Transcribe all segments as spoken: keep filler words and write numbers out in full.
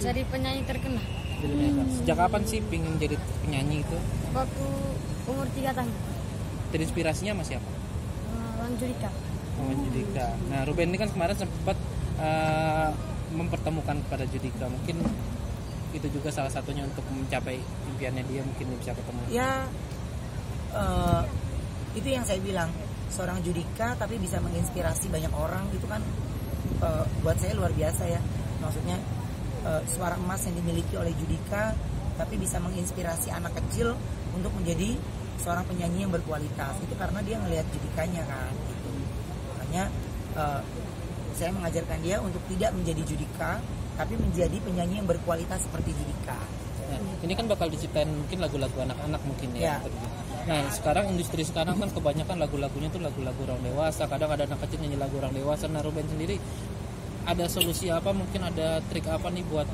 Jadi penyanyi terkenal. Jadi penyanyi. Sejak kapan sih pengen jadi penyanyi itu? Waktu umur tiga tahun. Terinspirasinya sama siapa? Wan Judika. Sama Judika. Nah, Ruben ini kan kemarin sempat uh, mempertemukan kepada Judika. Mungkin itu juga salah satunya untuk mencapai impiannya dia, mungkin bisa ketemu. Ya, uh, itu yang saya bilang, seorang Judika tapi bisa menginspirasi banyak orang, itu kan uh, buat saya luar biasa ya. Maksudnya uh, suara emas yang dimiliki oleh Judika tapi bisa menginspirasi anak kecil untuk menjadi seorang penyanyi yang berkualitas. Itu karena dia ngelihat Judikanya kan gitu. Makanya uh, saya mengajarkan dia untuk tidak menjadi Judika tapi menjadi penyanyi yang berkualitas seperti Judika. Nah, ini kan bakal diciptain mungkin lagu-lagu anak-anak mungkin ya. Ya. Nah, sekarang industri sekarang kan kebanyakan lagu-lagunya tuh lagu-lagu orang dewasa. Kadang ada anak kecil nyanyi lagu orang dewasa. Nah, Ruben sendiri ada solusi apa? Mungkin ada trik apa nih buat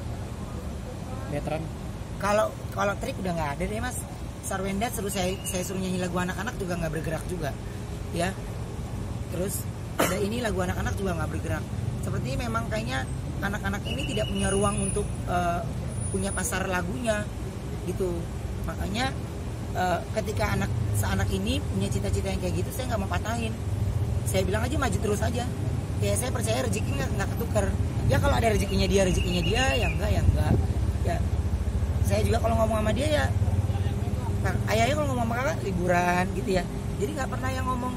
veteran? Kalau kalau trik udah nggak ada deh Mas. Sarwenda suruh saya saya suruh nyanyi lagu anak-anak juga nggak bergerak juga, ya. Terus ada ini lagu anak-anak juga nggak bergerak. Sepertinya memang kayaknya anak-anak ini tidak punya ruang untuk uh, punya pasar lagunya gitu. Makanya uh, ketika anak seanak ini punya cita-cita yang kayak gitu, saya nggak mau patahin. Saya bilang aja maju terus aja. Ya saya percaya rezeki nggak nggak ketukar. Ya kalau ada rezekinya dia, rezekinya dia, yang enggak ya enggak. Ya saya juga kalau ngomong sama dia ya, ayahnya kalau ngomong sama kakak liburan gitu ya. Jadi nggak pernah yang ngomong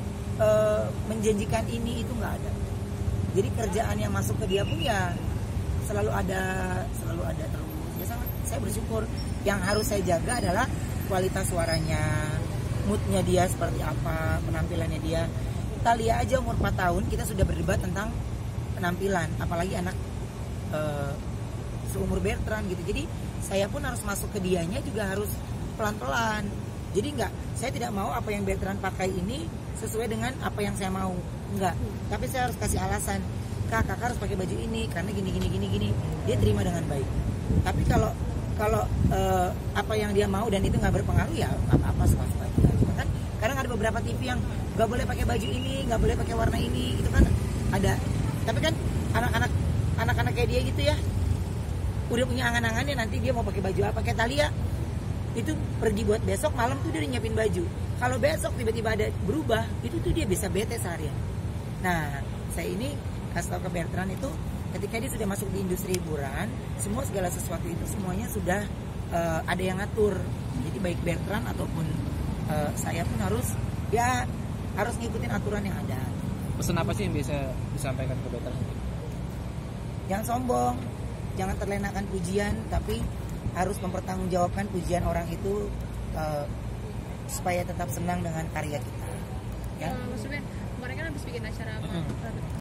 uh, menjanjikan ini itu nggak ada. Jadi kerjaan yang masuk ke dia pun ya selalu ada, selalu ada terus. Ya sangat saya bersyukur. Yang harus saya jaga adalah kualitas suaranya, moodnya dia seperti apa, penampilannya dia. Talia aja umur empat tahun kita sudah berdebat tentang penampilan, apalagi anak uh, seumur Bertrand gitu. Jadi saya pun harus masuk ke dianya juga harus pelan-pelan. Jadi enggak, saya tidak mau apa yang Bertrand pakai ini sesuai dengan apa yang saya mau. Enggak, tapi saya harus kasih alasan. Kak, kakak harus pakai baju ini karena gini gini gini gini. Dia terima dengan baik. Tapi kalau kalau uh, apa yang dia mau dan itu nggak berpengaruh ya apa-apa suka-suka dia. Kan kadang ada beberapa T V yang nggak boleh pakai baju ini, nggak boleh pakai warna ini, itu kan ada. Tapi kan anak-anak anak-anak kayak dia gitu ya, udah punya angan-angannya nanti dia mau pakai baju apa. Kayak Talia itu pergi buat besok malam tuh dia udah nyiapin baju. Kalau besok tiba-tiba ada berubah, itu tuh dia bisa bete seharian. Nah, saya ini kasih tahu ke Bertrand itu ketika dia sudah masuk di industri hiburan, semua segala sesuatu itu semuanya sudah uh, ada yang ngatur. Jadi baik Bertrand ataupun uh, saya pun harus ya harus ngikutin aturan yang ada. Pesan apa sih yang bisa disampaikan ke Bertrand? Jangan sombong, jangan terlenakan pujian, tapi harus mempertanggungjawabkan pujian orang itu uh, supaya tetap senang dengan karya kita. Ya. Uh, Mas Ruben, kemarin kan habis bikin acara apa? Mm-hmm.